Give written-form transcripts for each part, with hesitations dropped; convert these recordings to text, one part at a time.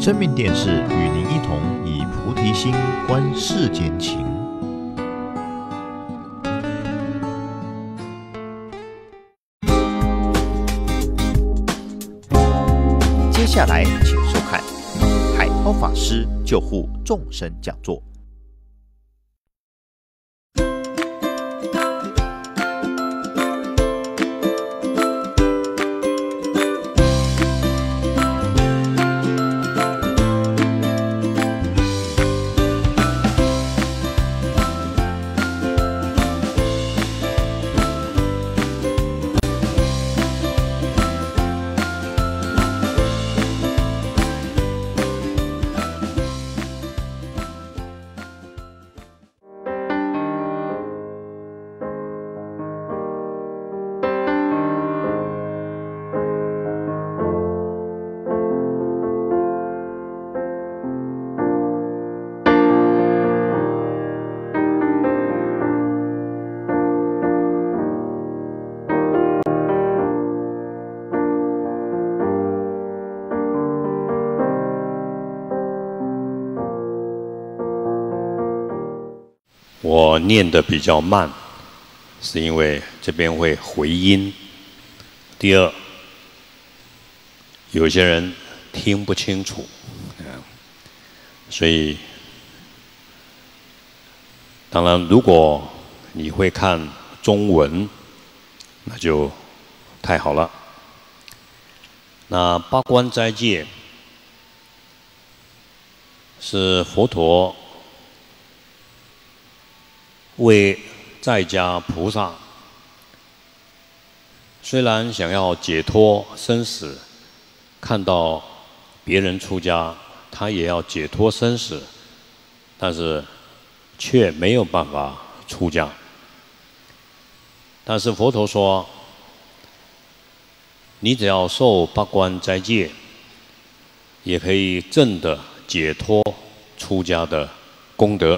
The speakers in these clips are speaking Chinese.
生命电视与您一同以菩提心观世间情。接下来，请收看海涛法师救护众生讲座。 我念得比较慢，是因为这边会回音。第二，有些人听不清楚，所以当然，如果你会看中文，那就太好了。那八关斋戒是佛陀为在家菩萨，虽然想要解脱生死，看到别人出家，他也要解脱生死，但是却没有办法出家。但是佛陀说，你只要受八关斋戒，也可以证得解脱出家的功德。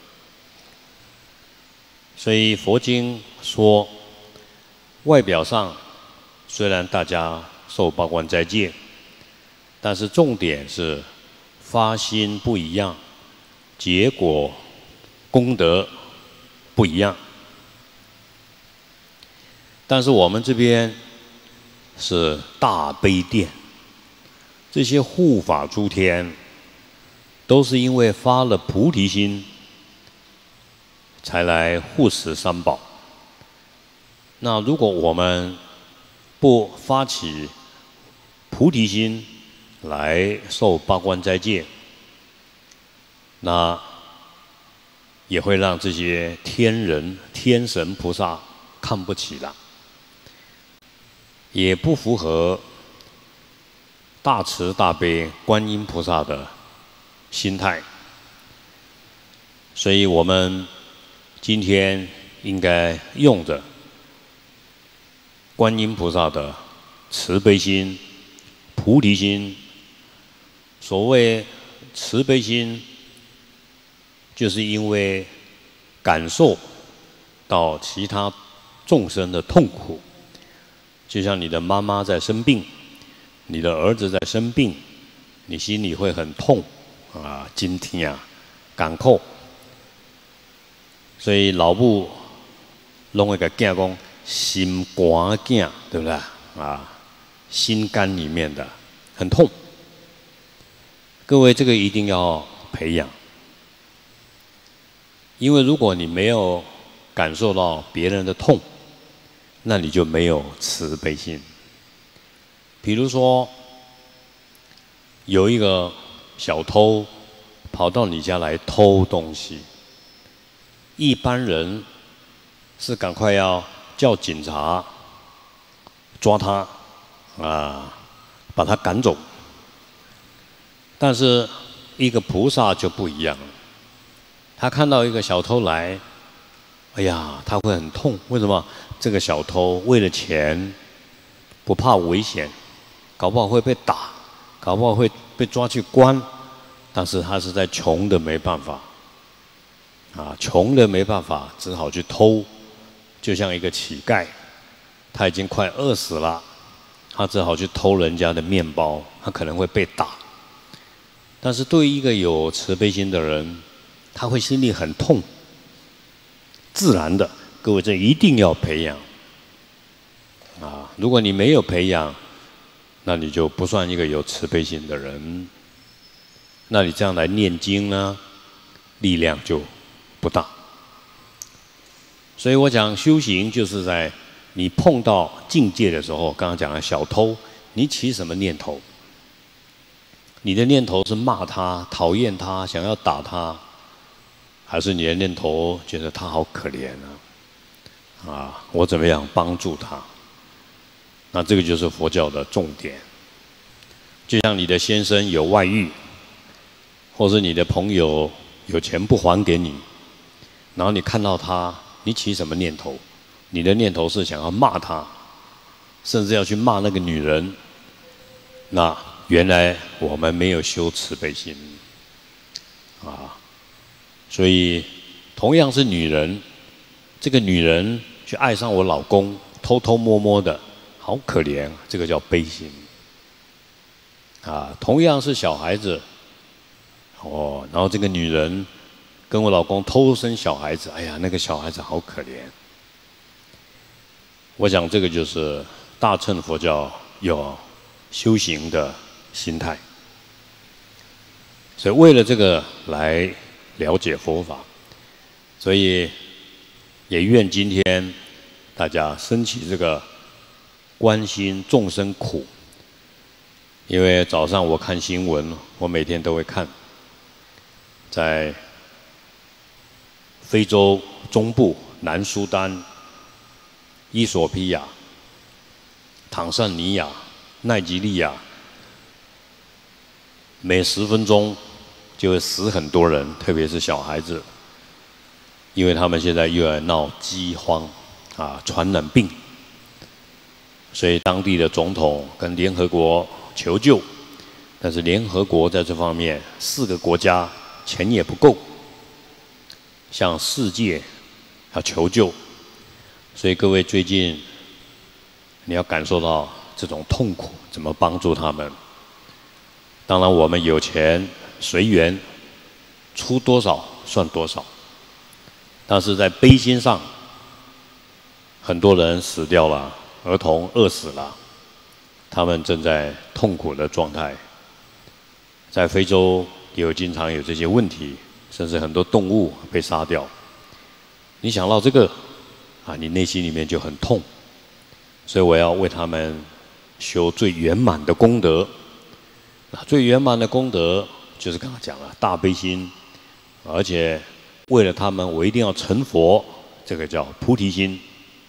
所以佛经说，外表上虽然大家受八关斋戒，但是重点是发心不一样，结果功德不一样。但是我们这边是大悲殿，这些护法诸天都是因为发了菩提心，才来护持三宝。那如果我们不发起菩提心来受八关斋戒，那也会让这些天人、天神菩萨看不起了，也不符合大慈大悲观音菩萨的心态。所以我们今天应该用着观音菩萨的慈悲心、菩提心。所谓慈悲心，就是因为感受到其他众生的痛苦，就像你的妈妈在生病，你的儿子在生病，你心里会很痛啊，惊天啊，感扣。所以老母拢会甲囝讲心肝囝，对不对啊？心肝里面的很痛。各位，这个一定要培养，因为如果你没有感受到别人的痛，那你就没有慈悲心。比如说，有一个小偷跑到你家来偷东西。一般人是赶快要叫警察抓他啊，把他赶走。但是一个菩萨就不一样了，他看到一个小偷来，哎呀，他会很痛。为什么？这个小偷为了钱，不怕危险，搞不好会被打，搞不好会被抓去关，但是他实在穷的没办法。穷的没办法，只好去偷，就像一个乞丐，他已经快饿死了，他只好去偷人家的面包，他可能会被打。 但是对一个有慈悲心的人，他会心里很痛，自然的。各位，这一定要培养啊！如果你没有培养，那你就不算一个有慈悲心的人。那你这样来念经呢，力量就不大。所以我讲修行，就是在你碰到境界的时候，刚刚讲的小偷，你起什么念头？你的念头是骂他、讨厌他、想要打他，还是你的念头觉得他好可怜啊？我怎么样帮助他？那这个就是佛教的重点。就像你的先生有外遇，或是你的朋友有钱不还给你，然后你看到他，你起什么念头？你的念头是想要骂他，甚至要去骂那个女人。那原来我们没有修慈悲心啊。所以同样是女人，这个女人去爱上我老公，偷偷摸摸的，好可怜，这个叫悲心啊。同样是小孩子，然后这个女人跟我老公偷生小孩子，哎呀，那个小孩子好可怜。我想这个就是大乘佛教有修行的心态。所以为了这个来了解佛法，所以也愿今天大家升起这个关心众生苦。因为早上我看新闻，我每天都会看，在非洲中部南苏丹、伊索比亚、坦桑尼亚、奈及利亚，每10分钟就会死很多人，特别是小孩子，因为他们现在又要闹饥荒传染病，所以当地的总统跟联合国求救，但是联合国在这方面4个国家钱也不够，向世界要求救，所以各位最近你要感受到这种痛苦，怎么帮助他们？当然我们有钱随缘，出多少算多少，但是在悲心上，很多人死掉了，儿童饿死了，他们正在痛苦的状态。在非洲也经常有这些问题，甚至很多动物被杀掉。你想到这个你内心里面就很痛，所以我要为他们修最圆满的功德。最圆满的功德就是刚刚讲了大悲心，而且为了他们我一定要成佛，这个叫菩提心。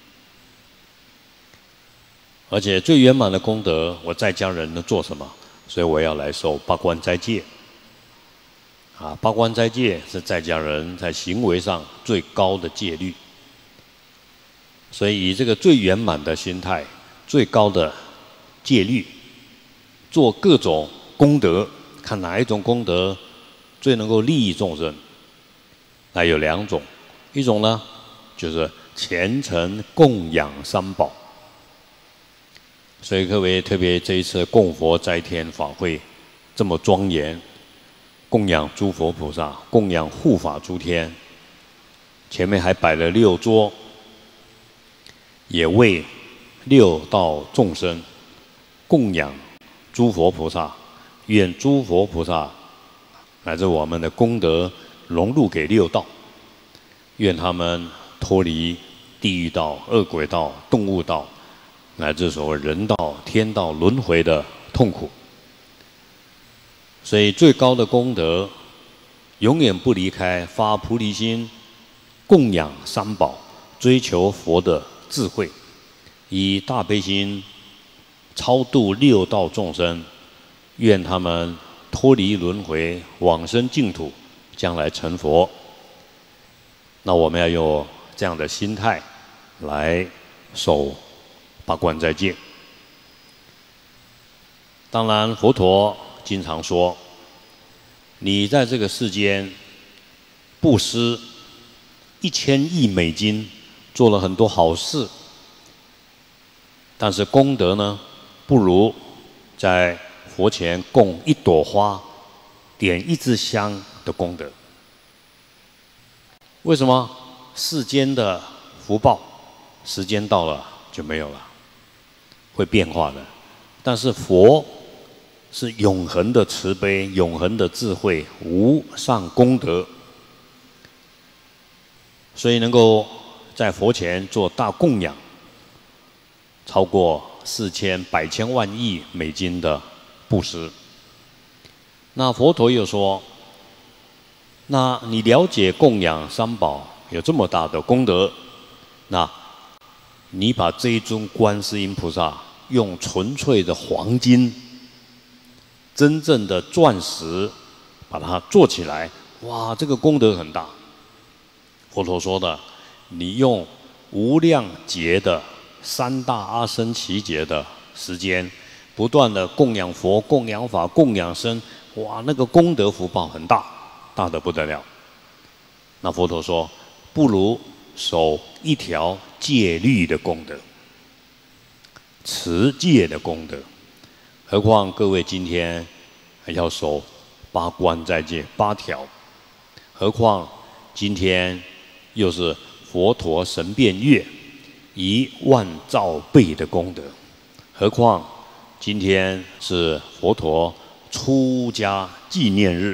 而且最圆满的功德，我在家人能做什么？所以我要来受八关斋戒。八关斋戒是在家人在行为上最高的戒律。所以以这个最圆满的心态、最高的戒律，做各种功德，看哪一种功德最能够利益众生。那有2种，一种呢就是虔诚供养三宝。所以各位特别这一次供佛斋天法会这么庄严，供养诸佛菩萨，供养护法诸天，前面还摆了6桌，也为6道众生供养诸佛菩萨，愿诸佛菩萨乃至我们的功德融入给6道，愿他们脱离地狱道、恶鬼道、动物道，乃至所谓人道、天道轮回的痛苦。所以最高的功德，永远不离开发菩提心，供养三宝，追求佛的智慧，以大悲心超度6道众生，愿他们脱离轮回，往生净土，将来成佛。那我们要用这样的心态来守八关斋戒。当然，佛陀经常说，你在这个世间布施1000亿美金，做了很多好事，但是功德呢，不如在佛前供1朵花点一支香的功德。为什么世间的福报，时间到了就没有了，会变化的？但是佛是永恒的慈悲、永恒的智慧、无上功德，所以能够在佛前做大供养，超过4000、百千万亿美金的布施。那佛陀又说，那你了解供养三宝有这么大的功德，那你把这一尊观世音菩萨用纯粹的黄金、真正的钻石把它做起来，哇，这个功德很大。佛陀说的，你用无量劫的3大阿僧祇劫的时间，不断的供养佛、供养法、供养僧，哇，那个功德福报很大，大得不得了。那佛陀说，不如守一条戒律的功德，持戒的功德。何况各位今天还要守8关斋戒8条，何况今天又是佛陀神变月10000兆倍的功德，何况今天是佛陀出家纪念日。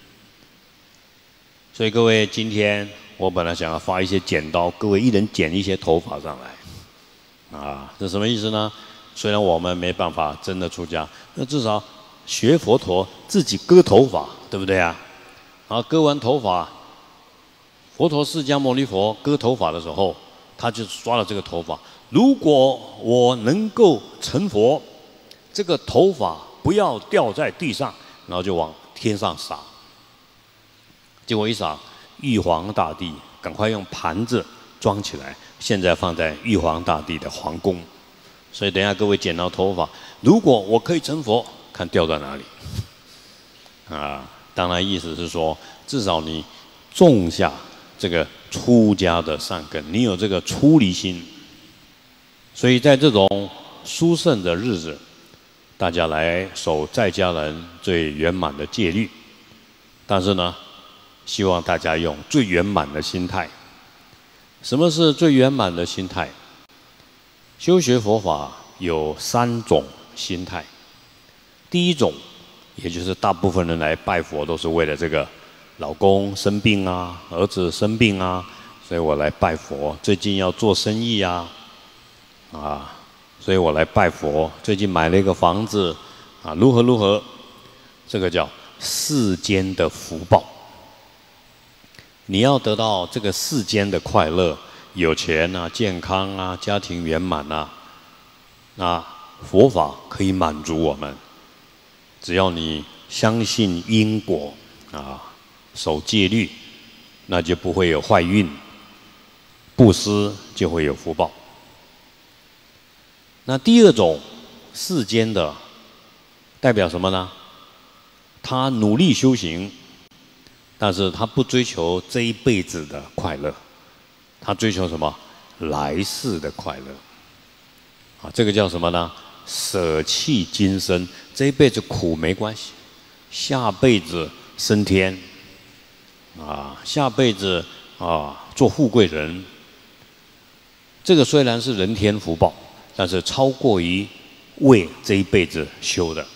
所以各位，今天我本来想要发一些剪刀，各位一人剪一些头发上来，啊，这什么意思呢？虽然我们没办法真的出家，那至少学佛陀自己割头发，对不对啊？然后割完头发，佛陀释迦牟尼佛割头发的时候，他就抓了这个头发。如果我能够成佛，这个头发不要掉在地上，然后就往天上撒。结果一撒，玉皇大帝赶快用盘子装起来，现在放在玉皇大帝的皇宫。所以等一下各位剪到头发，如果我可以成佛，看掉在哪里。啊，当然意思是说，至少你种下这个出家的善根，你有这个出离心。所以在这种殊胜的日子，大家来守在家人最圆满的戒律。但是呢，希望大家用最圆满的心态。什么是最圆满的心态？修学佛法有3种心态。第一种，也就是大部分人来拜佛都是为了这个老公生病啊，儿子生病啊，所以我来拜佛。最近要做生意啊，所以我来拜佛。最近买了一个房子啊，如何如何，这个叫世间的福报。你要得到这个世间的快乐，有钱啊、健康啊、家庭圆满啊，那佛法可以满足我们。只要你相信因果啊，守戒律，那就不会有坏运；布施就会有福报。那第二种世间的，代表什么呢？他努力修行，但是他不追求这一辈子的快乐，他追求什么？来世的快乐。啊，这个叫什么呢？舍弃今生，这一辈子苦没关系，下辈子升天，下辈子做富贵人。这个虽然是人天福报，但是超过于为这一辈子修的。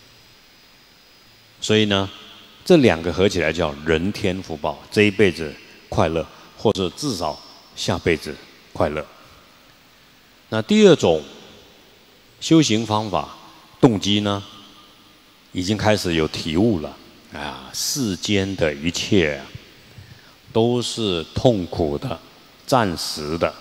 所以呢，这2个合起来叫人天福报，这一辈子快乐，或者至少下辈子快乐。那第二种修行方法动机呢，已经开始有体悟了世间的一切都是痛苦的、暂时的。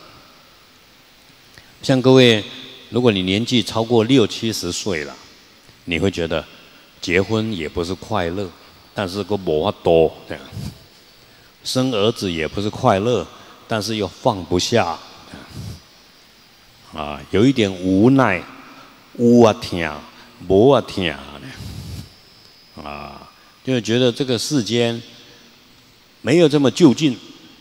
像各位，如果你年纪超过60、70岁了，你会觉得结婚也不是快乐，但是个没法多这样；生儿子也不是快乐，但是又放不下有一点无奈，有啊疼，无啊疼就觉得这个世间没有这么就近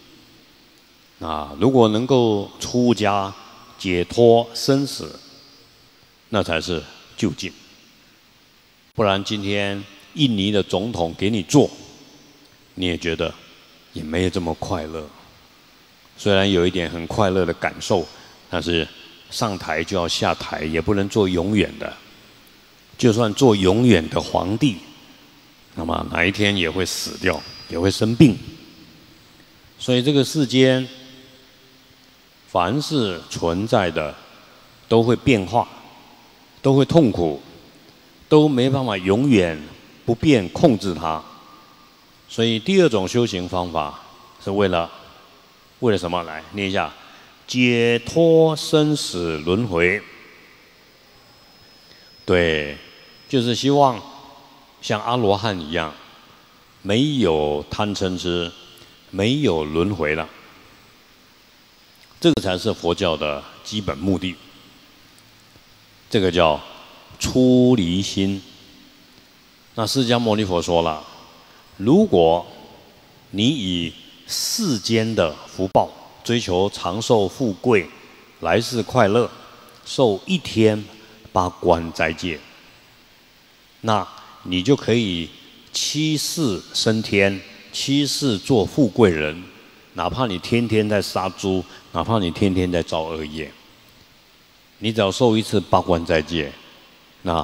如果能够出家解脱生死，那才是就近。不然今天印尼的总统给你做，你也觉得也没有这么快乐。虽然有一点很快乐的感受，但是上台就要下台，也不能做永远的。就算做永远的皇帝，那么哪一天也会死掉，也会生病。所以这个世间，凡是存在的，都会变化，都会痛苦，都没办法永远不变控制它。所以第二种修行方法是为了什么？来念一下：解脱生死轮回。对，就是希望像阿罗汉一样，没有贪嗔痴，没有轮回了。这个才是佛教的基本目的。这个叫出离心。那释迦牟尼佛说了，如果你以世间的福报追求长寿富贵、来世快乐，受一天八关斋戒，那你就可以七世升天，七世做富贵人。哪怕你天天在杀猪，哪怕你天天在造恶业，你只要受一次八关斋戒，那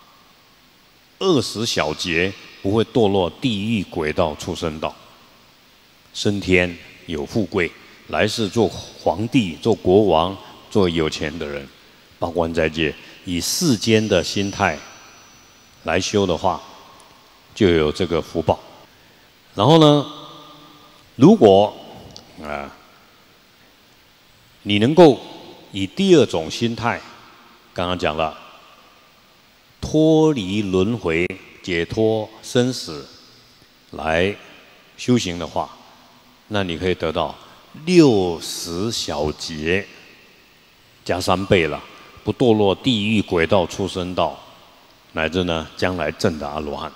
20小劫不会堕落地狱、鬼道、畜生道，升天有富贵，来世做皇帝、做国王、做有钱的人。八关斋戒，以世间的心态来修的话，就有这个福报。然后呢，如果你能够以第二种心态，刚刚讲了，脱离轮回、解脱生死来修行的话，那你可以得到60小劫加3倍了，不堕落地狱、鬼道、畜生道，乃至呢将来证的阿罗汉。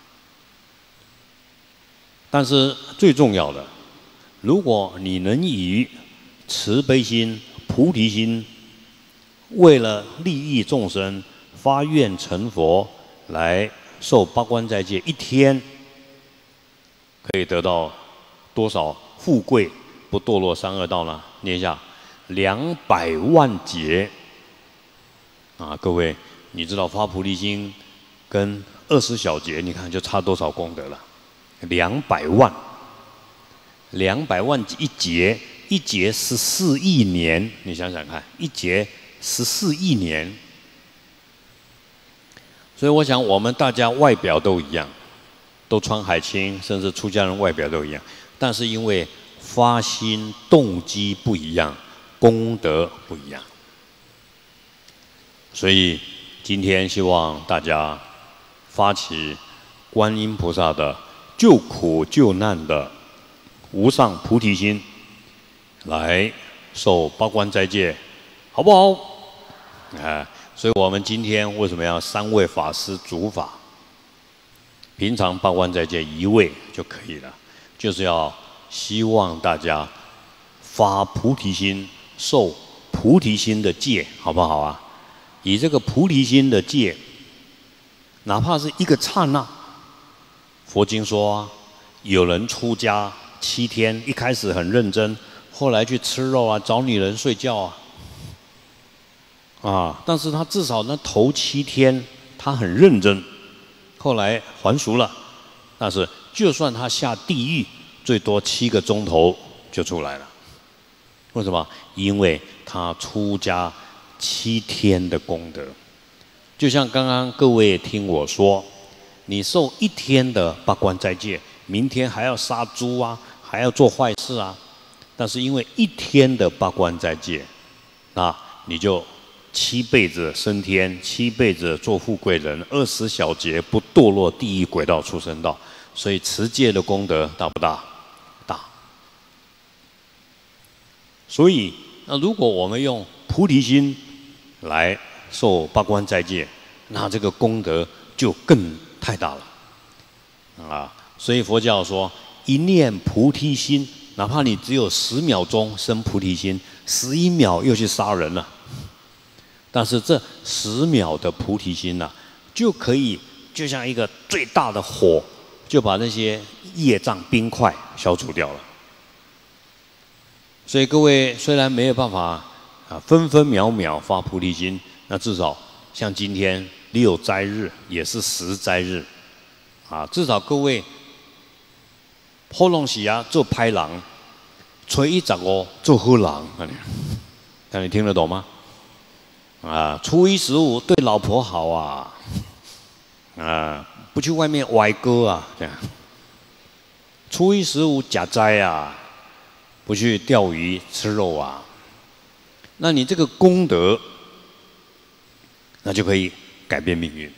但是最重要的，如果你能以慈悲心、菩提心，为了利益众生，发愿成佛，来受八关斋戒，一天可以得到多少富贵，不堕落三恶道呢？念一下，200万劫。各位，你知道发菩提心跟20小劫，你看就差多少功德了？200万，200万一劫，一劫14亿年，你想想看，一劫14亿年。所以我想，我们大家外表都一样，都穿海青，甚至出家人外表都一样，但是因为发心动机不一样，功德不一样。所以今天希望大家发起观音菩萨的救苦救难的无上菩提心，来受八关斋戒，好不好？所以我们今天为什么要3位法师主法？平常八关斋戒1位就可以了，就是要希望大家发菩提心，受菩提心的戒，好不好啊？以这个菩提心的戒，哪怕是一个刹那，佛经说有人出家7天，一开始很认真，后来去吃肉啊，找女人睡觉但是他至少那头7天他很认真，后来还俗了。但是就算他下地狱，最多7个钟头就出来了。为什么？因为他出家7天的功德。就像刚刚各位听我说，你受1天的八关斋戒，明天还要杀猪啊，还要做坏事啊。但是因为1天的八关斋戒，那你就7辈子升天，7辈子做富贵人，20小劫不堕落地狱、鬼道、畜生道。所以持戒的功德大不大？大。所以那如果我们用菩提心来受八关斋戒，那这个功德就更太大了所以佛教说，一念菩提心，哪怕你只有10秒钟生菩提心，11秒又去杀人了，但是这10秒的菩提心就可以就像一个最大的火，就把那些业障冰块消除掉了。所以各位虽然没有办法分分秒秒发菩提心，那至少像今天6斋日也是10斋日，至少各位好东西做歹人，初一十五做好人，那你听得懂吗？初一15对老婆好不去外面歪歌这样。初一15假斋不去钓鱼吃肉那你这个功德，那就可以改变命运。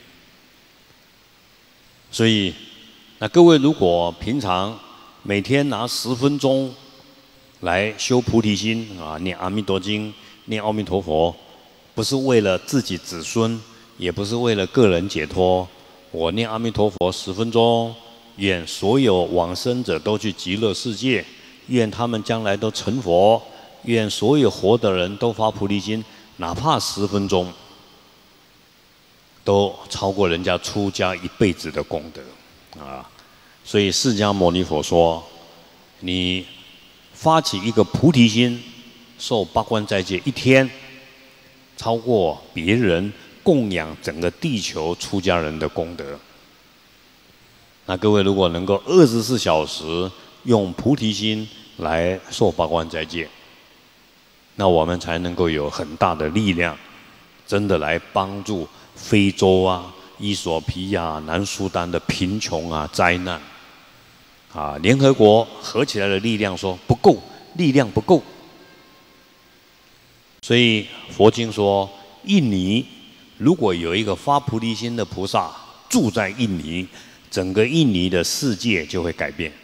所以，那各位如果平常每天拿10分钟来修菩提心念阿弥陀经、念阿弥陀佛，不是为了自己子孙，也不是为了个人解脱。我念阿弥陀佛10分钟，愿所有往生者都去极乐世界，愿他们将来都成佛，愿所有活的人都发菩提心，哪怕10分钟，都超过人家出家1辈子的功德所以释迦牟尼佛说，你发起一个菩提心，受8关斋戒1天，超过别人供养整个地球出家人的功德。那各位如果能够24小时用菩提心来受8关斋戒，那我们才能够有很大的力量，真的来帮助非洲伊索比亚、南苏丹的贫穷灾难联合国合起来的力量说不够，力量不够。所以佛经说，印尼如果有一个发菩提心的菩萨住在印尼，整个印尼的世界就会改变。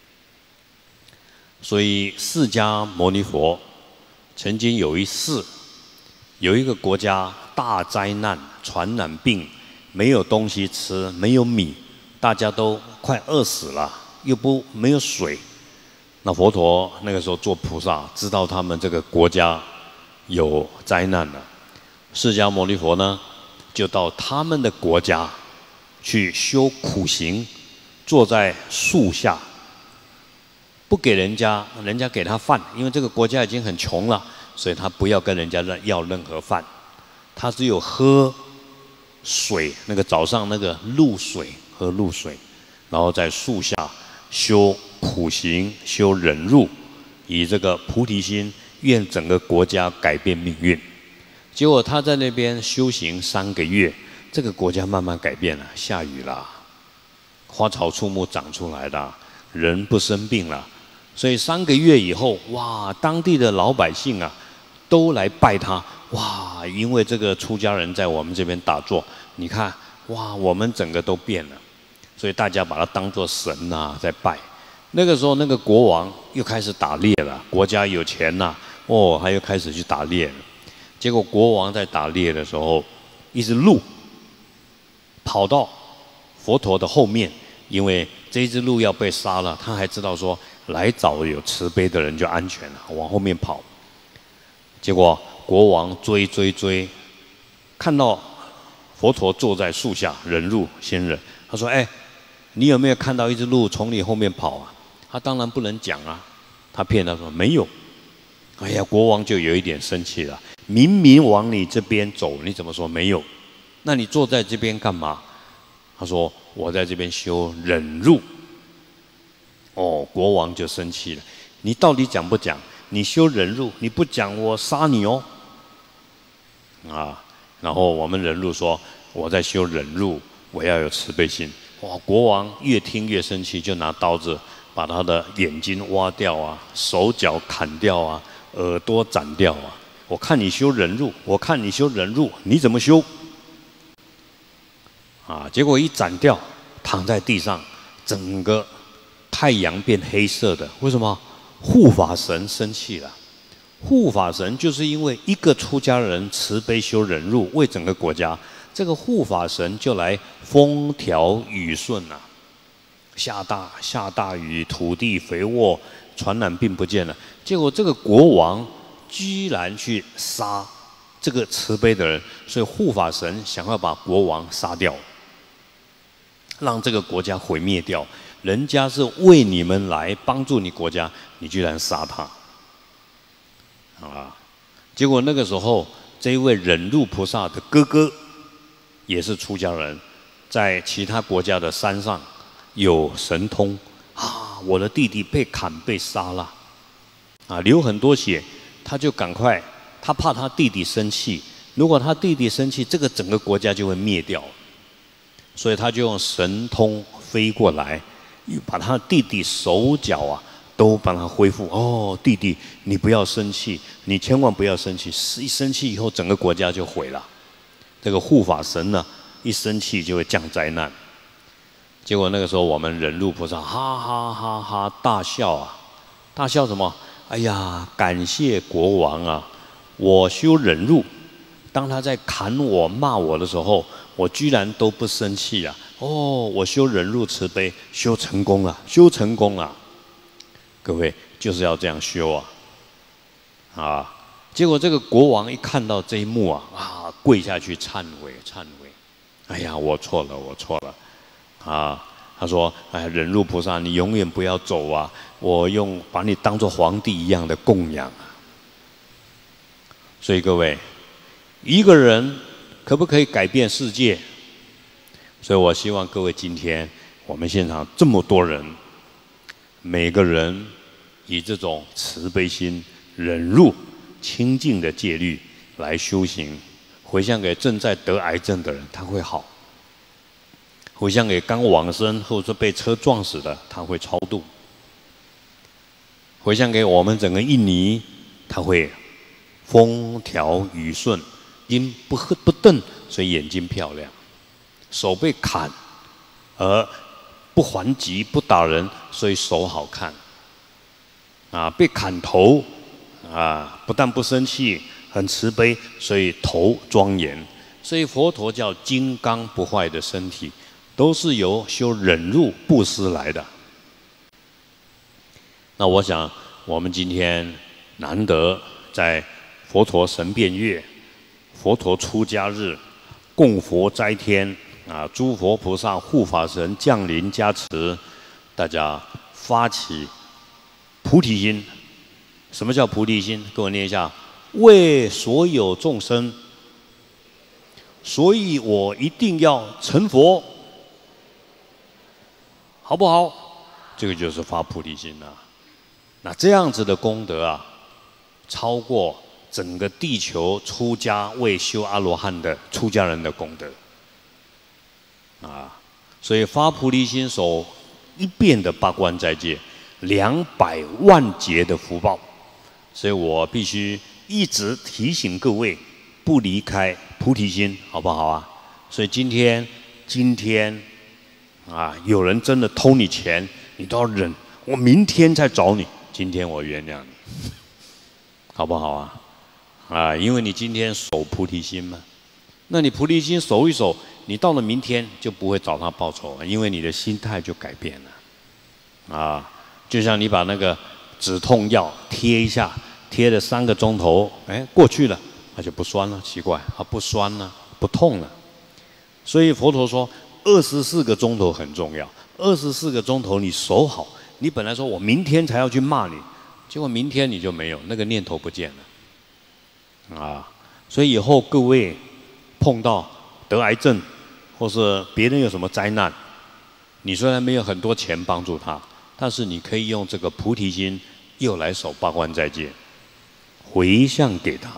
所以释迦牟尼佛曾经有一世，有一个国家大灾难、传染病，没有东西吃，没有米，大家都快饿死了，又没有水。那佛陀那个时候做菩萨，知道他们这个国家有灾难了。释迦牟尼佛呢，就到他们的国家去修苦行，坐在树下，不给人家给他饭，因为这个国家已经很穷了，所以他不要跟人家要任何饭，他只有喝水，那个早上那个露水，喝露水，然后在树下修苦行，修忍辱，以这个菩提心，愿整个国家改变命运。结果他在那边修行3个月，这个国家慢慢改变了，下雨了，花草树木长出来了，人不生病了。所以3个月以后，哇，当地的老百姓都来拜他。哇，因为这个出家人在我们这边打坐，你看，哇，我们整个都变了。所以大家把他当作神在拜。那个时候，那个国王又开始打猎了，国家有钱他又开始去打猎了。结果国王在打猎的时候，一只鹿跑到佛陀的后面，因为这只鹿要被杀了，他还知道说来找有慈悲的人就安全了，往后面跑。结果国王追，看到佛陀坐在树下忍辱仙人，他说：“你有没有看到一只鹿从你后面跑他当然不能讲他骗他说没有。国王就有一点生气了，明明往你这边走，你怎么说没有？那你坐在这边干嘛？他说我在这边修忍辱。国王就生气了，你到底讲不讲？你修忍辱，你不讲我杀你然后我们忍辱说我在修忍辱，我要有慈悲心。国王越听越生气，就拿刀子把他的眼睛挖掉手脚砍掉耳朵斩掉我看你修忍辱，我看你修忍辱，你怎么修？结果一斩掉，躺在地上，整个太阳变黑色的。为什么？护法神生气了。护法神就是因为一个出家人慈悲修忍辱，为整个国家，这个护法神就来风调雨顺下大雨，土地肥沃，传染病不见了。结果这个国王居然去杀这个慈悲的人，所以护法神想要把国王杀掉。 让这个国家毁灭掉。人家是为你们来帮助你国家，你居然杀他，啊！结果那个时候，这一位忍辱菩萨的哥哥，也是出家人，在其他国家的山上有神通啊！我的弟弟被砍被杀了，啊，流很多血，他就赶快，他怕他弟弟生气，如果他弟弟生气，这个整个国家就会灭掉，所以他就用神通飞过来。把他弟弟手脚啊都帮他恢复哦，弟弟你不要生气，你千万不要生气，一生气以后整个国家就毁了。这个护法神呢，一生气就会降灾难。结果那个时候我们忍辱菩萨哈哈哈哈大笑啊，大笑什么？哎呀，感谢国王啊，我修忍辱，当他在砍我骂我的时候，我居然都不生气啊。哦，我修忍辱慈悲，修成功了，修成功了。各位就是要这样修啊！啊，结果这个国王一看到这一幕啊，跪下去忏悔，忏悔。哎呀，我错了，我错了。啊，他说：“哎，忍辱菩萨，你永远不要走啊！我把你当作皇帝一样的供养啊。”所以各位，一个人可不可以改变世界？所以我希望各位今天我们现场这么多人，每个人以这种慈悲心、忍辱、清净的戒律来修行，回向给正在得癌症的人，他会好；回向给刚往生或者被车撞死的，他会超度；回向给我们整个印尼，他会风调雨顺，因不瞪，所以眼睛漂亮。手被砍，而不还击、不打人，所以手好看。啊，被砍头，啊，不但不生气，很慈悲，所以头庄严。所以佛陀叫金刚不坏的身体，都是由修忍辱布施来的。那我想，我们今天难得在佛陀神变月、佛陀出家日、供佛斋天。啊！诸佛菩萨、护法神降临加持，大家发起菩提心。什么叫菩提心？跟我念一下：为所有众生，所以我一定要成佛，好不好？这个就是发菩提心啊。那这样子的功德啊，超过整个地球出家为修阿罗汉的出家人的功德。啊，所以发菩提心守一遍的八关斋戒，200万劫的福报。所以我必须一直提醒各位，不离开菩提心，好不好啊？所以今天啊，有人真的偷你钱，你都要忍，我明天再找你，今天我原谅你，好不好啊？啊，因为你今天守菩提心嘛，那你菩提心守一守。你到了明天就不会找他报仇了，因为你的心态就改变了，啊，就像你把那个止痛药贴一下，贴了3个钟头，哎，过去了，它就不酸了，奇怪，它不酸了，不痛了。所以佛陀说，24个钟头很重要，24个钟头你守好，你本来说我明天才要去骂你，结果明天你就没有那个念头不见了，啊，所以以后各位碰到得癌症，或是别人有什么灾难，你虽然没有很多钱帮助他，但是你可以用这个菩提心，又来守八关斋戒，回向给他。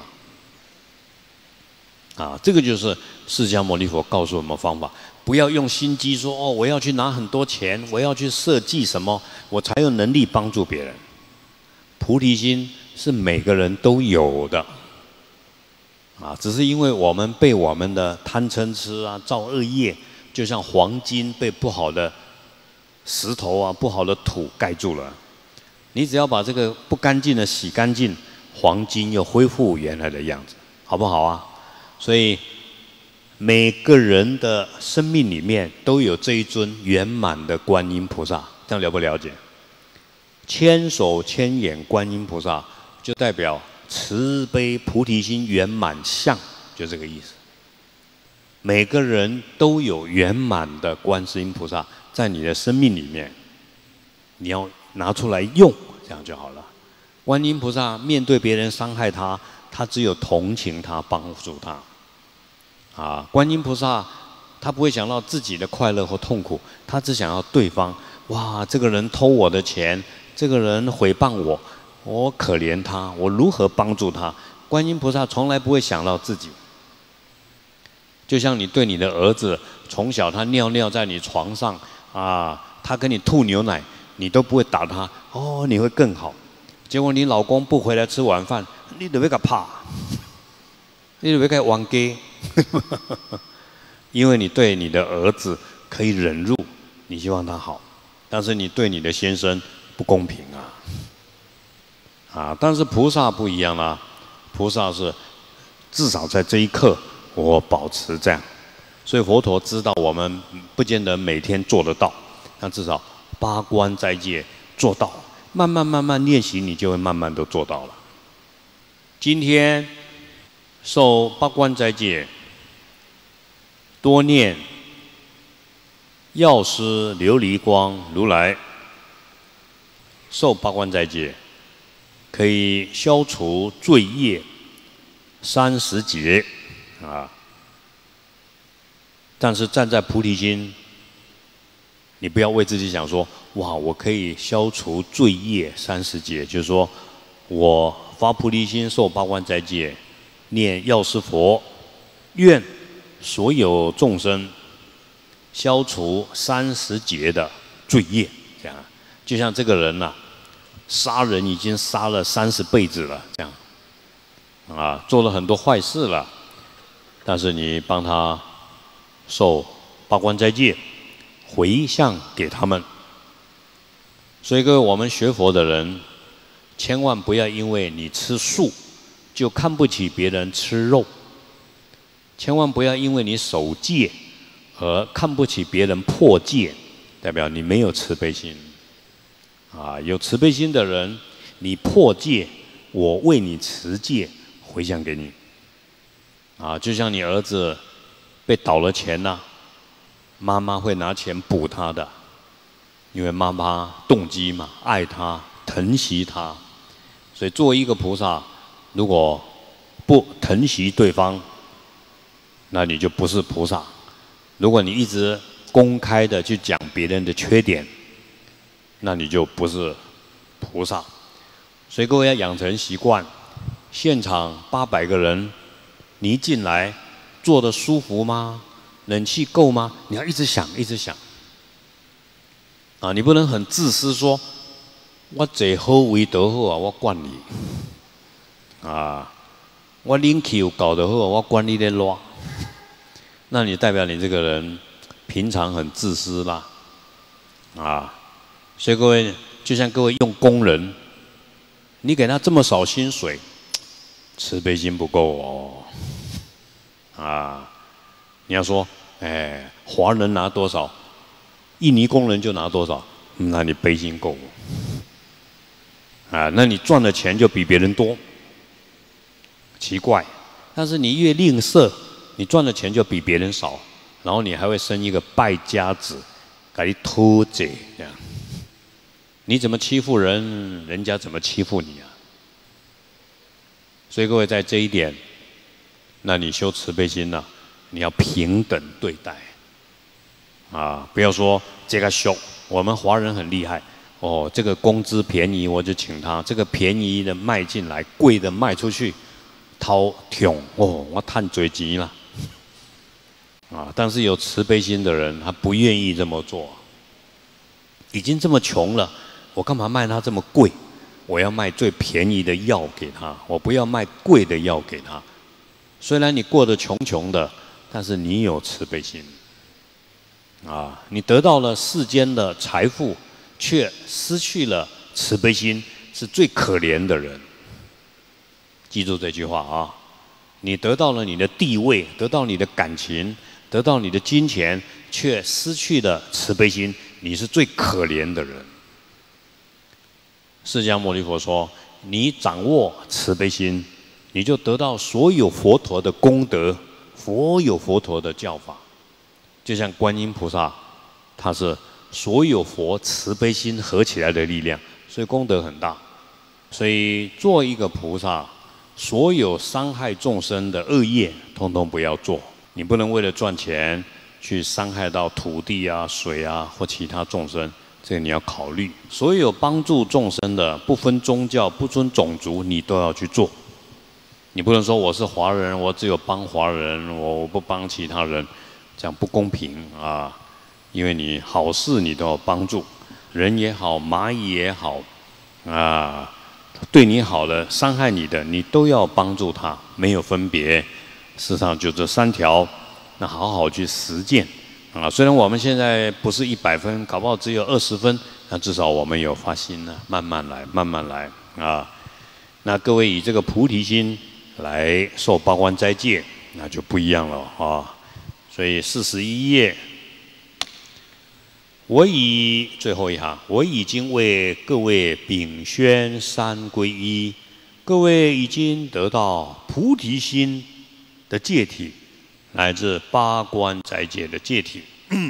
啊，这个就是释迦牟尼佛告诉我们方法，不要用心机说哦，我要去拿很多钱，我要去设计什么，我才有能力帮助别人。菩提心是每个人都有的。啊，只是因为我们被我们的贪嗔痴啊、造恶业，就像黄金被不好的石头啊、不好的土盖住了。你只要把这个不干净的洗干净，黄金又恢复原来的样子，好不好啊？所以每个人的生命里面都有这一尊圆满的观音菩萨，这样了不了解？千手千眼观音菩萨，就代表慈悲菩提心圆满相，就这个意思。 每个人都有圆满的观世音菩萨在你的生命里面，你要拿出来用，这样就好了。观音菩萨面对别人伤害他，他只有同情他，帮助他。啊，观音菩萨他不会想到自己的快乐或痛苦，他只想要对方。哇，这个人偷我的钱，这个人诽谤我，我可怜他，我如何帮助他？观音菩萨从来不会想到自己。就像你对你的儿子，从小他尿尿在你床上啊，他跟你吐牛奶，你都不会打他，哦，你会更好。结果你老公不回来吃晚饭，你就要给他怕，你就要给他冤家，因为你对你的儿子可以忍辱，你希望他好，但是你对你的先生不公平啊！但是菩萨不一样啦，菩萨是至少在这一刻我保持这样，所以佛陀知道我们不见得每天做得到，但至少八关斋戒做到，慢慢练习，你就会慢慢都做到了。今天受八关斋戒，多念药师琉璃光如来，受八关斋戒可以消除罪业30劫啊！但是站在菩提心，你不要为自己想说，哇，我可以消除罪业30劫，就是说我发菩提心受八关斋戒，念药师佛，愿所有众生消除30劫的罪业，这样，就像这个人呐、杀人已经杀了30辈子了，这样，啊，做了很多坏事了，但是你帮他受八关斋戒，回向给他们。所以各位，我们学佛的人，千万不要因为你吃素，就看不起别人吃肉；千万不要因为你守戒，而看不起别人破戒，代表你没有慈悲心。啊，有慈悲心的人，你破戒，我为你持戒，回向给你。啊，就像你儿子被倒了钱了，妈妈会拿钱补他的，因为妈妈动机嘛，爱他，疼惜他。所以作为一个菩萨，如果不疼惜对方，那你就不是菩萨。如果你一直公开的去讲别人的缺点，那你就不是菩萨。所以各位要养成习惯，现场800个人，你一进来坐得舒服吗？冷气够吗？你要一直想，一直想。啊，你不能很自私说，我坐好位就好啊，我管你。啊，我冷气有搞得好，我管你在热。那你代表你这个人平常很自私啦，啊，所以各位，就像各位用工人，你给他这么少薪水，慈悲心不够哦，啊，你要说，哎，华人拿多少，印尼工人就拿多少，那你悲心够，啊，那你赚的钱就比别人多，奇怪，但是你越吝啬，你赚的钱就比别人少，然后你还会生一个败家子，给你偷贼这样。你怎么欺负人，人家怎么欺负你啊？所以各位在这一点，那你修慈悲心呢、你要平等对待，啊，不要说这个凶，我们华人很厉害哦，这个工资便宜我就请他，这个便宜的卖进来，贵的卖出去，掏穷哦，我赚嘴钱了。啊！但是有慈悲心的人，他不愿意这么做。已经这么穷了，我干嘛卖他这么贵？我要卖最便宜的药给他，我不要卖贵的药给他。虽然你过得穷穷的，但是你有慈悲心。啊，你得到了世间的财富，却失去了慈悲心，是最可怜的人。记住这句话啊！你得到了你的地位，得到你的感情，得到你的金钱，却失去了慈悲心，你是最可怜的人。释迦牟尼佛说：“你掌握慈悲心，你就得到所有佛陀的功德、 佛有佛陀的教法，就像观音菩萨，他是所有佛慈悲心合起来的力量，所以功德很大。所以做一个菩萨，所有伤害众生的恶业，通通不要做。你不能为了赚钱去伤害到土地啊、水啊或其他众生，这个你要考虑。所有帮助众生的，不分宗教、不分种族，你都要去做。你不能说我是华人，我只有帮华人，我不帮其他人，这样不公平啊！因为你好事你都要帮助，人也好，蚂蚁也好，啊，对你好的、伤害你的，你都要帮助他，没有分别。事实上就这3条，那好好去实践啊！虽然我们现在不是100分，搞不好只有20分，那至少我们有发心呢，慢慢来，慢慢来啊！那各位以这个菩提心来受八关斋戒，那就不一样了啊！所以41页，最后一行，我已经为各位秉宣3皈依，各位已经得到菩提心的戒体，乃至八关斋戒的戒体。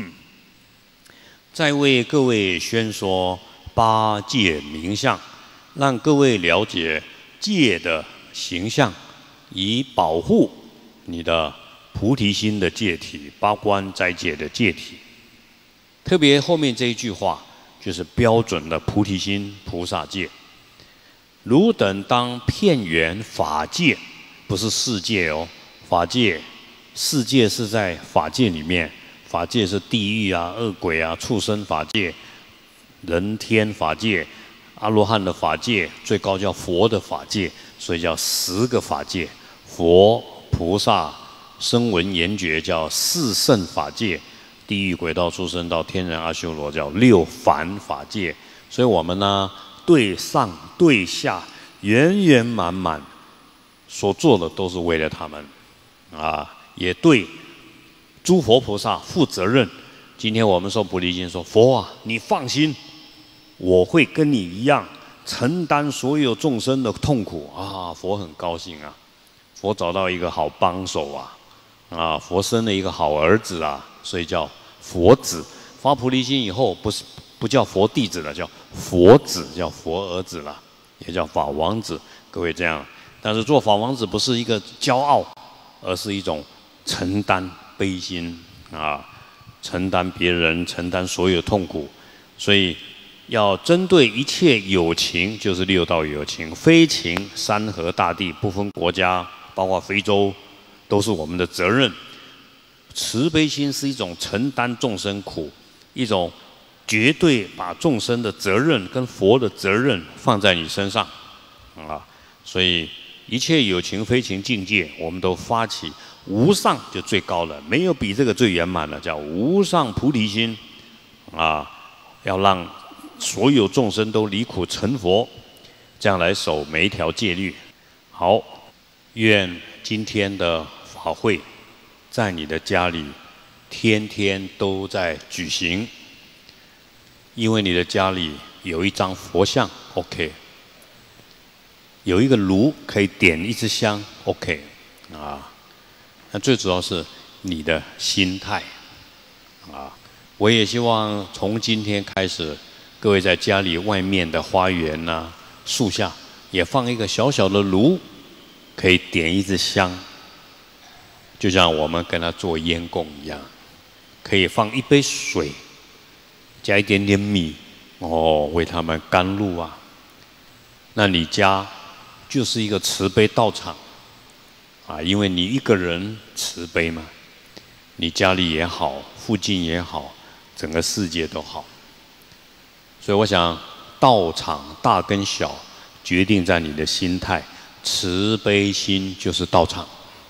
再为各位宣说8戒名相，让各位了解戒的形象，以保护你的菩提心的戒体、八关斋戒的戒体。特别后面这一句话，就是标准的菩提心菩萨戒。汝等当遍圆法界，不是世界哦，法界，世界是在法界里面，法界是地狱啊、恶鬼啊、畜生法界、人天法界、阿罗汉的法界，最高叫佛的法界，所以叫10个法界。佛、菩萨、声闻缘觉叫4圣法界，地狱、鬼道、畜生道、天人、阿修罗叫6凡法界。所以我们呢，对上对下圆圆满满，所做的都是为了他们啊，也对诸佛菩萨负责任。今天我们说菩提心，说佛啊，你放心，我会跟你一样承担所有众生的痛苦啊！佛很高兴啊，佛找到一个好帮手啊，佛生了一个好儿子啊，所以叫佛子。发菩提心以后，不叫佛弟子了，叫佛子，叫佛儿子了，也叫法王子。各位这样，但是做法王子不是一个骄傲，而是一种承担悲心啊，承担别人，承担所有痛苦。所以要针对一切有情，就是6道有情，非情，山河大地，不分国家，包括非洲，都是我们的责任。慈悲心是一种承担众生苦，一种绝对把众生的责任跟佛的责任放在你身上啊。所以一切有情非情境界，我们都发起无上，就最高了，没有比这个最圆满的，叫无上菩提心啊！要让所有众生都离苦成佛，这样来守每一条戒律。好，愿今天的法会在你的家里天天都在举行，因为你的家里有一张佛像 ，OK， 有一个炉可以点一支香 ，OK， 啊，那最主要是你的心态啊。我也希望从今天开始，各位在家里外面的花园呐、树下也放一个小小的炉，可以点一支香，就像我们跟他做烟供一样，可以放一杯水，加一点点米，为他们甘露啊。那你家就是一个慈悲道场啊，因为你一个人慈悲嘛，你家里也好，附近也好，整个世界都好。所以我想，道场大跟小，决定在你的心态。慈悲心就是道场。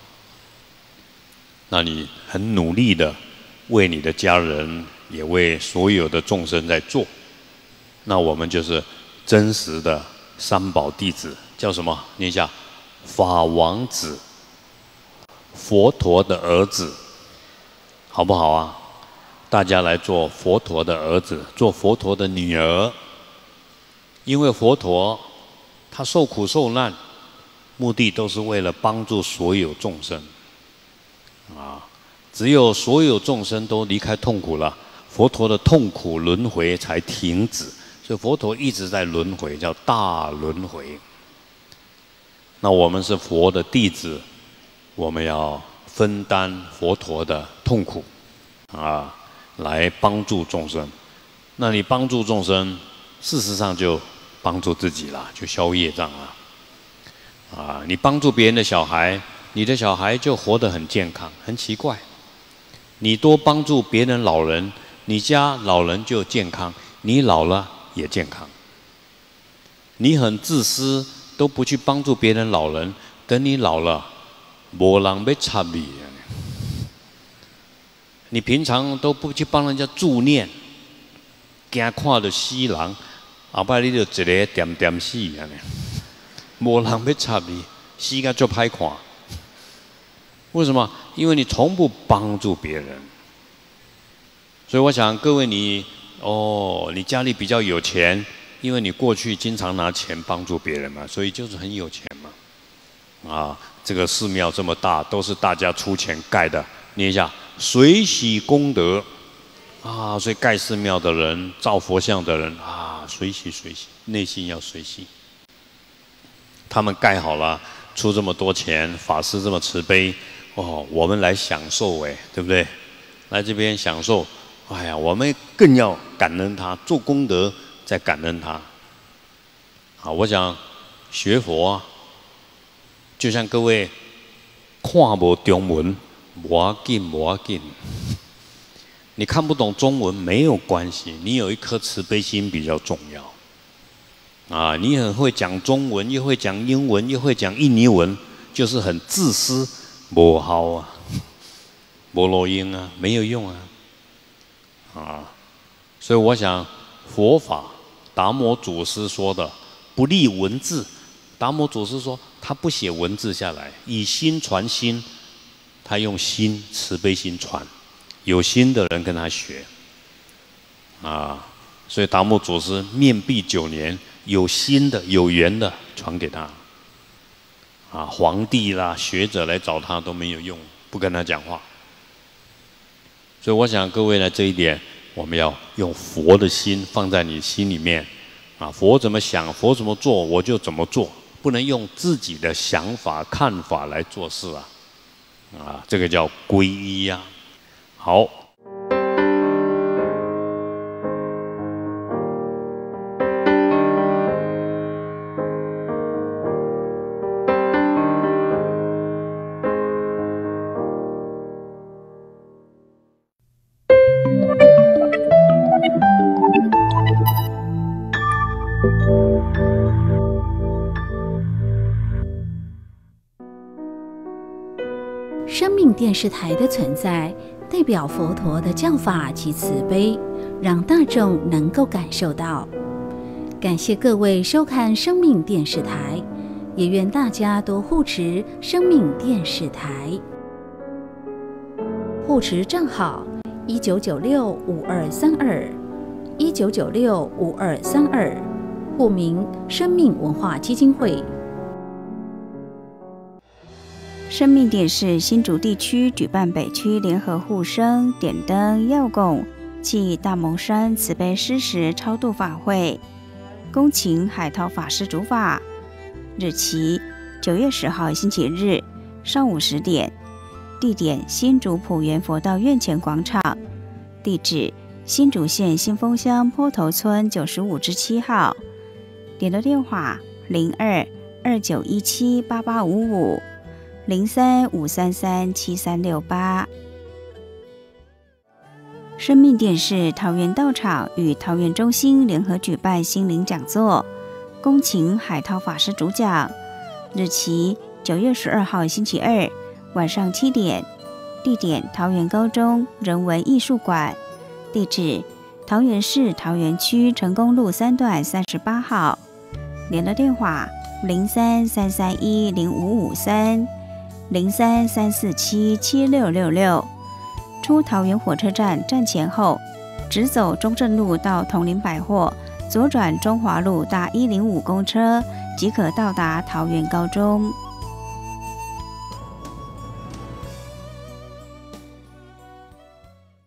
那你很努力的为你的家人，也为所有的众生在做。那我们就是真实的三宝弟子，叫什么？念一下，法王子，佛陀的儿子，好不好啊？大家来做佛陀的儿子，做佛陀的女儿。因为佛陀他受苦受难，目的都是为了帮助所有众生。 只有所有众生都离开痛苦了，佛陀的痛苦轮回才停止。所以佛陀一直在轮回，叫大轮回。那我们是佛的弟子，我们要分担佛陀的痛苦，来帮助众生。那你帮助众生，事实上就帮助自己了，就消业障了。你帮助别人的小孩，你的小孩就活得很健康，很奇怪。你多帮助别人老人，你家老人就健康，你老了也健康。你很自私，都不去帮助别人老人，等你老了，没人要插你。你平常都不去帮人家助念，惊看到死人，后摆你就一个点点死安尼，没人要插你，死甲足歹看。为什么？因为你从不帮助别人。所以我想各位你家里比较有钱，因为你过去经常拿钱帮助别人嘛，所以就是很有钱嘛。这个寺庙这么大，都是大家出钱盖的。念一下，随喜功德所以盖寺庙的人、造佛像的人随喜随喜，内心要随喜。他们盖好了，出这么多钱，法师这么慈悲。我们来享受对不对？来这边享受，我们更要感恩他，做功德再感恩他。我想学佛就像各位看不中文，没要紧，你看不懂中文没有关系，你有一颗慈悲心比较重要。你很会讲中文，又会讲英文，又会讲印尼文，就是很自私。不好没路用没有用所以我想佛法，达摩祖师说的不立文字。达摩祖师说他不写文字下来，以心传心，他用心慈悲心传，有心的人跟他学所以达摩祖师面壁9年，有心的有缘的传给他。皇帝啦、学者来找他都没有用，不跟他讲话。所以我想各位呢，这一点我们要用佛的心放在你心里面。佛怎么想，佛怎么做，我就怎么做，不能用自己的想法、看法来做事这个叫皈依好。 生命电视台的存在，代表佛陀的教法及慈悲，让大众能够感受到。感谢各位收看生命电视台，也愿大家多护持生命电视台。护持账号19965232，19965232，户名生命文化基金会。 生命点是新竹地区举办北区联合护生点灯药供暨大蒙山慈悲施食超度法会，恭请海涛法师主法，日期9月10号星期日上午10点，地点新竹普元佛道院前广场，地址新竹县新丰乡坡头村95-7号，联络电话02-2917-8855。03-533-7368。生命电视桃园道场与桃园中心联合举办心灵讲座，恭请海涛法师主讲，日期9月12号星期二晚上7点，地点桃园高中人文艺术馆，地址桃园市桃园区成功路3段38号，联络电话03-331-0553，03-347-7666。出桃园火车站站前后，直走中正路到统林百货，左转中华路搭105公车，即可到达桃园高中。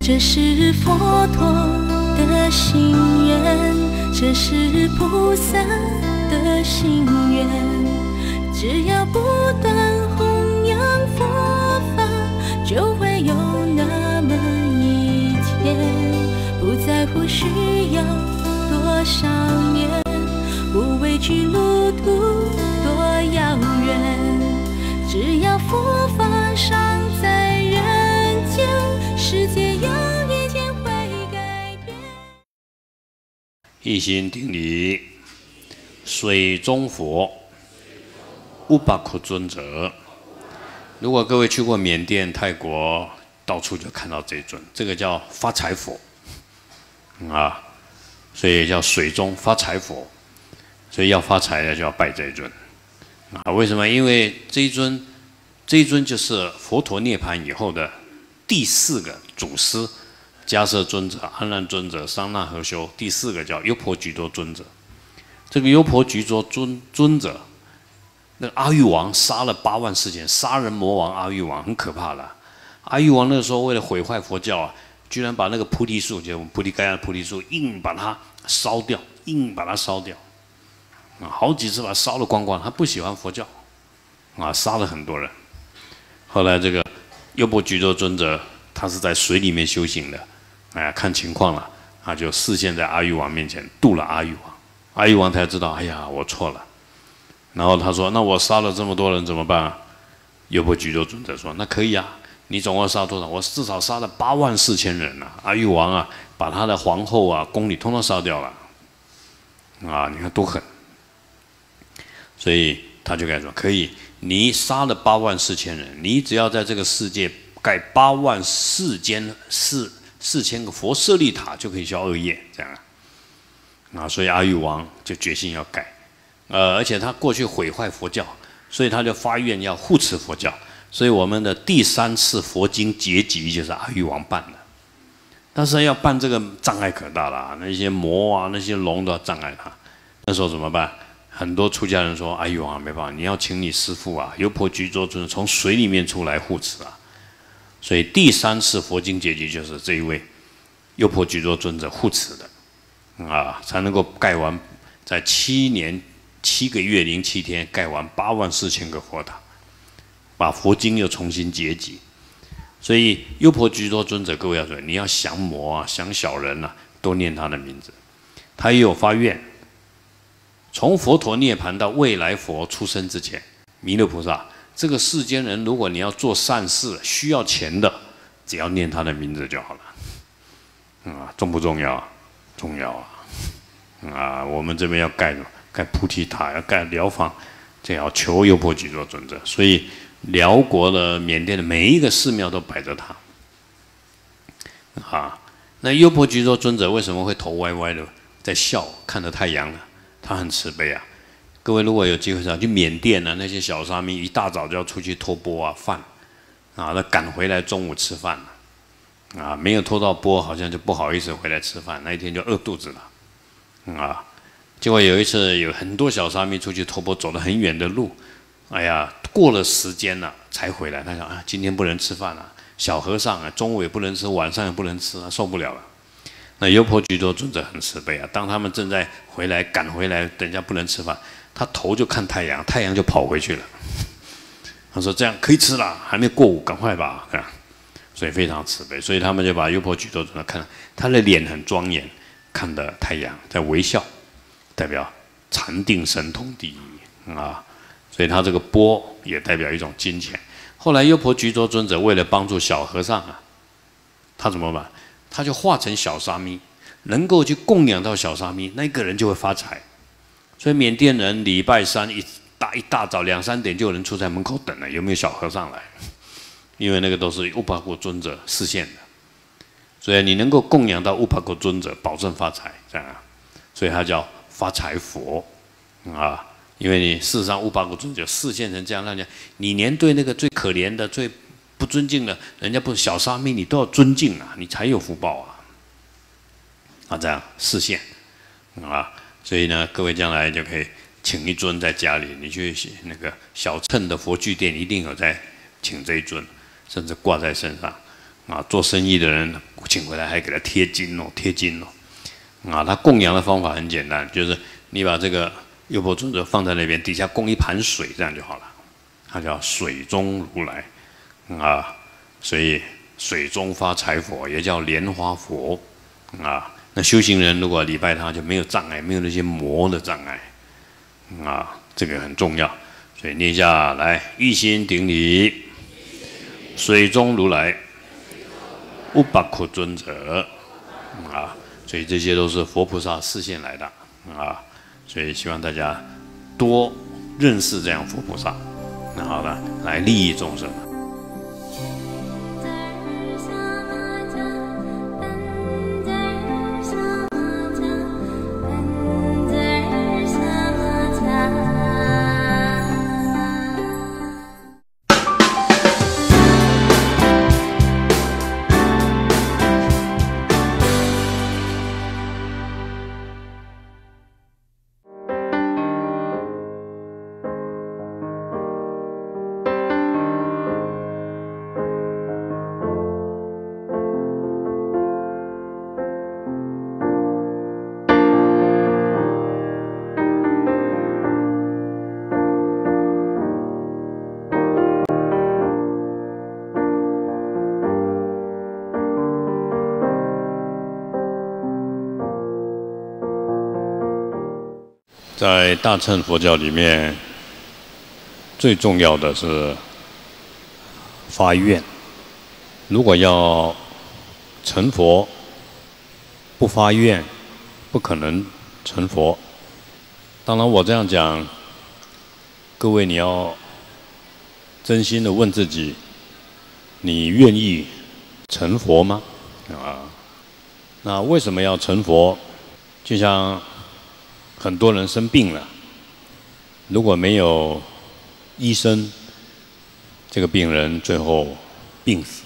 这是佛陀的心愿，这是菩萨的心愿。只要不断弘扬佛法，就会有那么一天，不在乎需要多少年，不畏惧路途多遥远。只要佛法尚在人间，世界有一天会改变。 一心顶礼，水中佛，乌巴库尊者。如果各位去过缅甸、泰国，到处就看到这尊，这个叫发财佛啊，所以叫水中发财佛。所以要发财的就要拜这一尊啊。为什么？因为这一尊就是佛陀涅槃以后的第4个祖师，迦摄尊者、阿难尊者、桑那和修，第4个叫优婆居多尊者。这个优婆居多尊者，那个阿育王杀了8万4千，杀人魔王阿育王很可怕的。阿育王那个时候为了毁坏佛教啊，居然把那个菩提树，就菩提盖亚的菩提树，硬把它烧掉，好几次把它烧了光光。他不喜欢佛教啊，杀了很多人。后来这个优婆居多尊者，他是在水里面修行的，哎，看情况了，他就示现在阿育王面前，度了阿育王。阿育王才知道，哎呀，我错了。然后他说：“那我杀了这么多人怎么办啊？”优婆居多尊者说：“那可以啊，你总共杀多少？我至少杀了8万4千人啊！阿育王啊，把他的皇后啊、宫里通通烧掉了，啊，你看多狠！所以他就跟他说：可以，你杀了8万4千人，你只要在这个世界盖8万4千个佛舍利塔，就可以消恶业，这样啊。所以阿育王就决心要改。”而且他过去毁坏佛教，所以他就发愿要护持佛教。所以我们的第3次佛经结集就是阿育王办的。但是要办这个障碍可大了，那些魔啊、那些龙都要障碍他。那时候怎么办？很多出家人说：“阿育王没办法，你要请你师父啊，优婆居多尊者从水里面出来护持啊。”所以第3次佛经结集就是这一位优婆居多尊者护持的啊，才能够盖完，在7年7个月07天盖完8万4千个佛塔，把佛经又重新结集。所以优婆居多尊者，各位要说，你要降魔啊、降小人啊，都念他的名字。他也有发愿，从佛陀涅槃到未来佛出生之前，弥勒菩萨这个世间人，如果你要做善事需要钱的，只要念他的名字就好了。啊，重不重要？重要啊！啊，我们这边要盖菩提塔，要盖疗房，这要求优婆居多尊者。所以辽国的、缅甸的每一个寺庙都摆着他。啊，那优婆居多尊者为什么会头歪歪的在笑，看着太阳呢？他很慈悲啊。各位如果有机会去缅甸呢，那些小沙弥一大早就要出去托钵啊、饭啊，那赶回来中午吃饭啊，没有托到钵，好像就不好意思回来吃饭，那一天就饿肚子了啊。结果有一次有很多小沙弥出去托钵，走了很远的路，哎呀，过了时间了才回来。他想啊，今天不能吃饭了，小和尚啊，中午也不能吃，晚上也不能吃，受不了了。那优婆居多尊者很慈悲啊，当他们正在回来赶回来，等一下不能吃饭，他头就看太阳，太阳就跑回去了。他说这样可以吃了，还没过午，赶快吧。所以非常慈悲，所以他们就把优婆居多尊者看，他的脸很庄严，看着太阳在微笑，代表禅定神通第一啊。所以他这个钵也代表一种金钱。后来优婆居多尊者为了帮助小和尚啊，他怎么办？他就化成小沙弥，能够去供养到小沙弥，那个人就会发财。所以缅甸人礼拜3一大早2、3点就有人出在门口等了，有没有小和尚来？因为那个都是乌巴国尊者示现的，所以你能够供养到乌巴国尊者，保证发财，这样啊。所以他叫发财佛啊。因为你事实上乌巴国尊者示现成这样，让人家你连对那个最可怜的、最不尊敬的人家不是小沙弥，你都要尊敬啊，你才有福报啊。啊，这样示现啊。所以呢，各位将来就可以请一尊在家里，你去那个小乘的佛具店一定有在请这一尊，甚至挂在身上啊，做生意的人请回来还给他贴金哦，贴金哦。啊，他供养的方法很简单，就是你把这个优婆尊者放在那边，底下供一盘水，这样就好了。它叫水中如来啊，所以水中发财佛也叫莲花佛啊。那修行人如果礼拜他，就没有障碍，没有那些魔的障碍啊，这个很重要。所以念一下来，一心顶礼，水中如来，乌巴库尊者啊。所以这些都是佛菩萨示现来的啊。所以希望大家多认识这样佛菩萨，那好了，来利益众生。在大乘佛教里面，最重要的是发愿。如果要成佛，不发愿，不可能成佛。当然，我这样讲，各位你要真心的问自己：你愿意成佛吗？啊，那为什么要成佛？就像很多人生病了，如果没有医生，这个病人最后病死。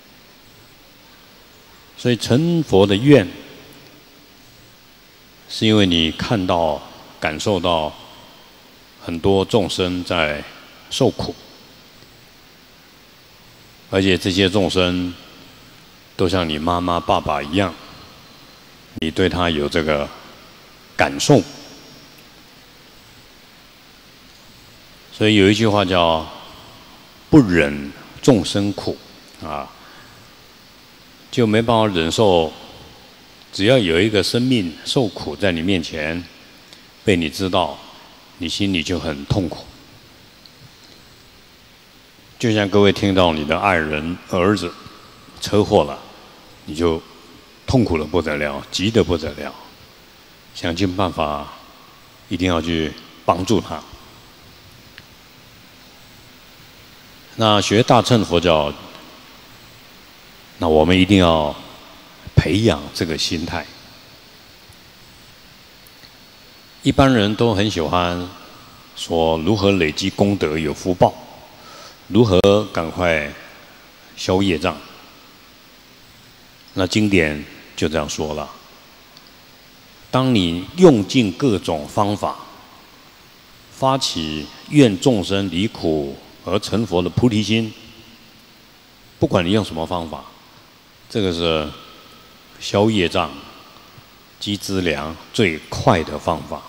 所以成佛的愿，是因为你看到、感受到很多众生在受苦，而且这些众生都像你妈妈、爸爸一样，你对他有这个感受。所以有一句话叫“不忍众生苦”，啊，就没办法忍受，只要有一个生命受苦在你面前，被你知道，你心里就很痛苦。就像各位听到你的爱人、儿子车祸了，你就痛苦得不得了，急得不得了，想尽办法，一定要去帮助他。那学大乘佛教，那我们一定要培养这个心态。一般人都很喜欢说如何累积功德有福报，如何赶快消业障。那经典就这样说了：当你用尽各种方法，发起愿众生离苦而成佛的菩提心，不管你用什么方法，这个是消业障、积资粮最快的方法，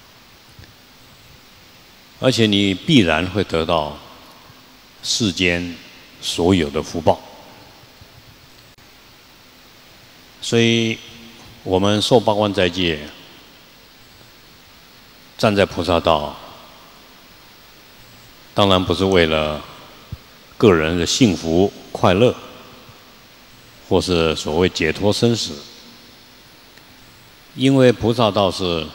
而且你必然会得到世间所有的福报。所以，我们受八关斋戒，站在菩萨道，当然不是为了个人的幸福快乐，或是所谓解脱生死。因为菩萨道是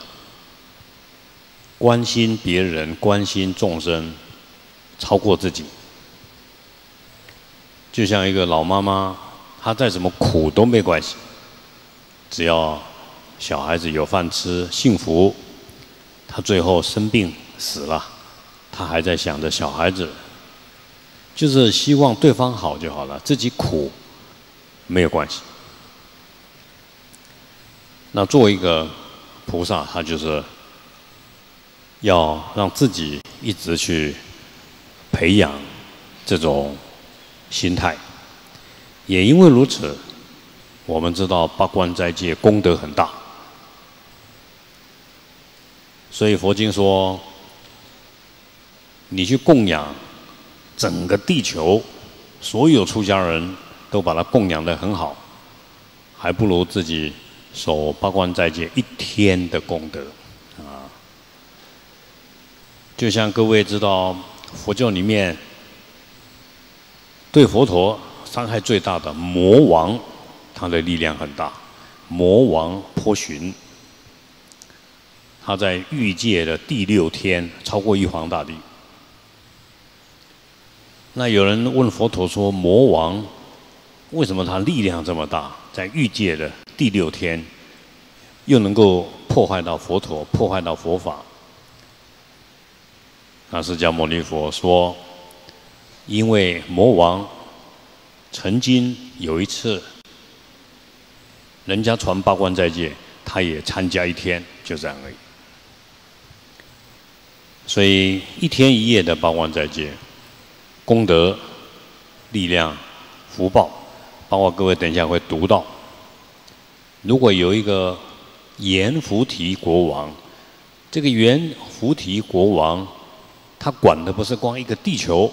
关心别人、关心众生，超过自己。就像一个老妈妈，她再怎么苦都没关系，只要小孩子有饭吃、幸福，她最后生病死了，他还在想着小孩子，就是希望对方好就好了，自己苦没有关系。那作为一个菩萨，他就是要让自己一直去培养这种心态， 也因为如此，我们知道八关斋戒功德很大，所以佛经说，你去供养整个地球，所有出家人都把它供养得很好，还不如自己守八关斋戒1天的功德啊！就像各位知道，佛教里面对佛陀伤害最大的魔王，他的力量很大。魔王波旬，他在欲界的第6天超过玉皇大帝。那有人问佛陀说：“魔王为什么他力量这么大，在欲界的第6天，又能够破坏到佛陀，破坏到佛法？”那释迦牟尼佛说：“因为魔王曾经有一次，人家传八关斋戒，他也参加1天，就这样而已。所以1天1夜的八关斋戒，功德、力量、福报，包括各位等一下会读到。如果有一个阎浮提国王，这个阎浮提国王，他管的不是光一个地球，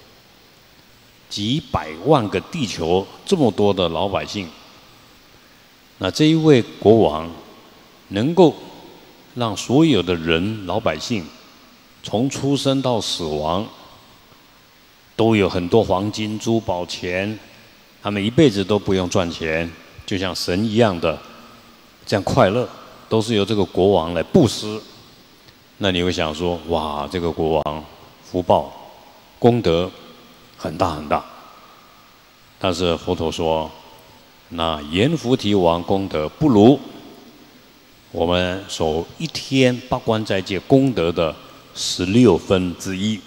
几百万个地球，这么多的老百姓。那这一位国王能够让所有的人、老百姓从出生到死亡都有很多黄金、珠宝、钱，他们一辈子都不用赚钱，就像神一样的这样快乐，都是由这个国王来布施。那你会想说，哇，这个国王福报、功德很大很大。但是佛陀说，那阎浮提王功德不如我们守1天八关斋戒功德的1/16。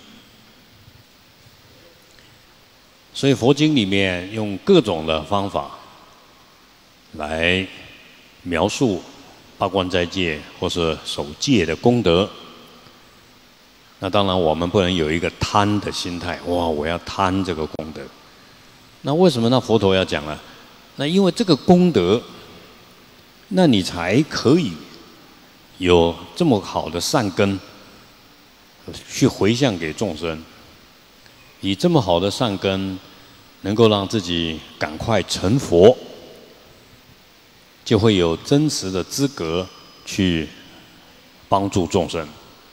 所以佛经里面用各种的方法来描述八关斋戒或是守戒的功德。那当然我们不能有一个贪的心态，哇，我要贪这个功德。那为什么那佛陀要讲呢？那因为这个功德，那你才可以有这么好的善根去回向给众生，以这么好的善根能够让自己赶快成佛，就会有真实的资格去帮助众生。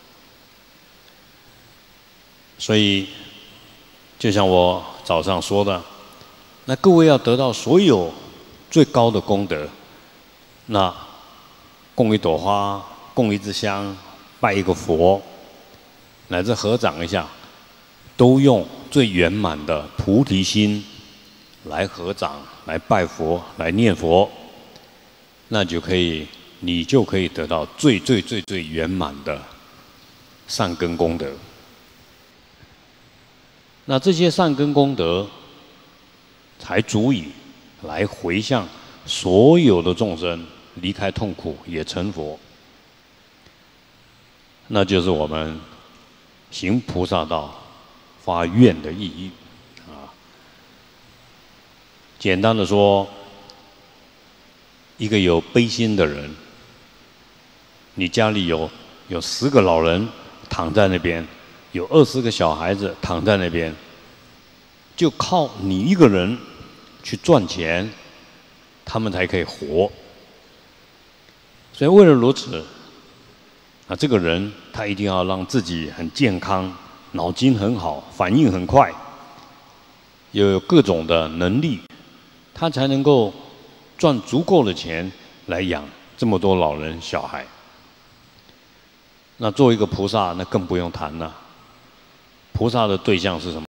所以就像我早上说的，那各位要得到所有最高的功德，那供一朵花，供一支香，拜一个佛，乃至合掌一下，都用最圆满的菩提心来合掌，来拜佛，来念佛，那你就可以得到最圆满的善根功德。那这些善根功德才足以来回向所有的众生，离开痛苦也成佛。那就是我们行菩萨道发愿的意义啊。简单的说，一个有悲心的人，你家里有10个老人躺在那边，有20个小孩子躺在那边，就靠你一个人去赚钱，他们才可以活。所以为了如此，这个人他一定要让自己很健康，脑筋很好，反应很快，又有各种的能力，他才能够赚足够的钱来养这么多老人小孩。那做一个菩萨，那更不用谈了。菩萨的对象是什么？